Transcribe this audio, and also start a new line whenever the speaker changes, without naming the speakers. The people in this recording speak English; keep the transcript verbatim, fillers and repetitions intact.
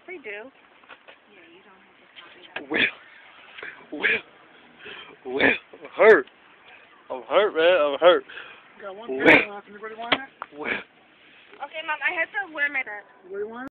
they do.
Yeah, you don't have to copy that.
Will, Will, Will, I'm hurt. I'm hurt, man. I'm hurt.
You got one
Will.
pair left. Anybody want it?
Will.
Okay, Mom, I have to wear my...
Anybody want it?